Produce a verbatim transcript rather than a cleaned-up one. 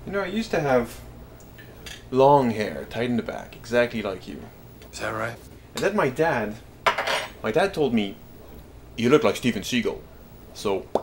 You know, I used to have long hair tied in the back, exactly like you. Is that right? And then my dad, my dad told me, you look like Steven Seagal. So